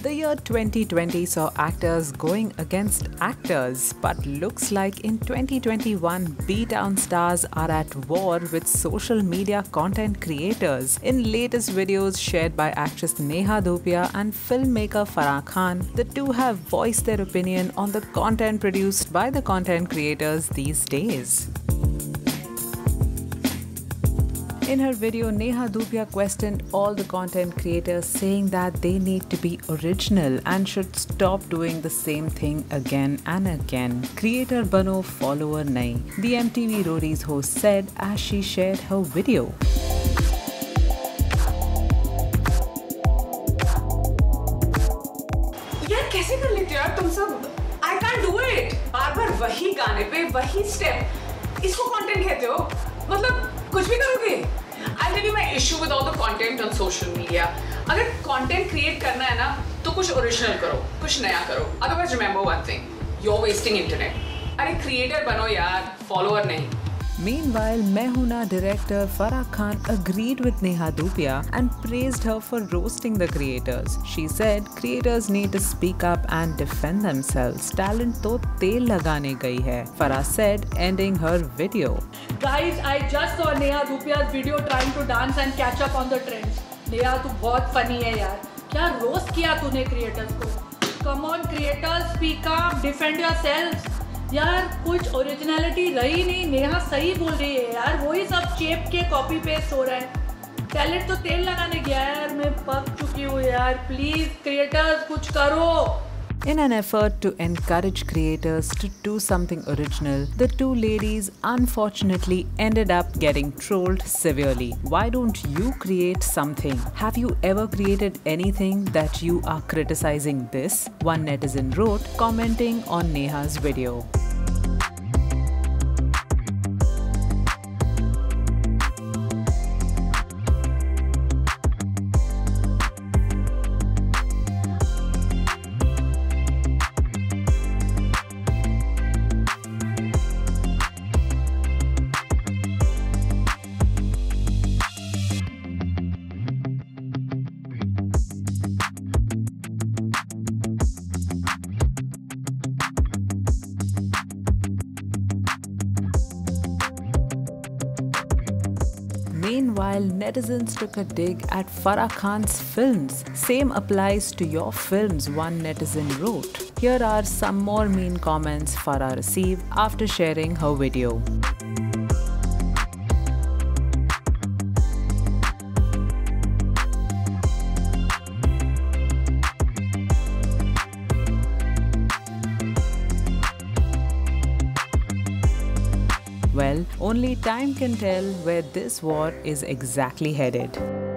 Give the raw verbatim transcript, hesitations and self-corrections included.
The year twenty twenty saw actors going against actors, but looks like in twenty twenty-one, B-Town stars are at war with social media content creators. In latest videos shared by actress Neha Dhupia and filmmaker Farah Khan, the two have voiced their opinion on the content produced by the content creators these days. In her video, Neha Dhupia questioned all the content creators, saying that they need to be original and should stop doing the same thing again and again. Creator bano, follower nahi, the M T V Roadies host said as she shared her video. यार कैसे कर लेते हो यार तुम सब? I can't do it. बार बार वही गाने पे वही स्टेप, इसको कंटेंट कहते हो? मतलब कुछ भी करोगे? I'll tell you my issue with all the content on social media. अगर content create करना है ना, तो कुछ original करो, कुछ नया करो. Otherwise remember one thing, you're wasting internet. अरे creator बनो यार, follower नहीं. Meanwhile, Mehuna director Farah Khan agreed with Neha Dhupia and praised her for roasting the creators. She said creators need to speak up and defend themselves. Talent to tel lagane gayi hai, Farah said, ending her video. Guys, I just saw Neha Dhupia's video trying to dance and catch up on the trends. Neha, तू बहुत funny है यार. क्या roast किया तूने creators को? Come on creators, speak up, defend yourselves. यार कुछ ओरिजिनलिटी रही नहीं. नेहा सही बोल रही है यार, वही सब चेप के कॉपी पेस्ट हो रहा है. टैलेंट तो तेल लगाने गया है यार. मैं पक चुकी हूँ यार. प्लीज क्रिएटर्स कुछ करो. In an effort to encourage creators to do something original, the two ladies unfortunately ended up getting trolled severely. Why don't you create something? Have you ever created anything that you are criticizing this? One netizen wrote, commenting on Neha's video. Meanwhile, netizens took a dig at Farah Khan's films. Same applies to your films, one netizen wrote. Here are some more mean comments Farah received after sharing her video. Well, only time can tell where this war is exactly headed.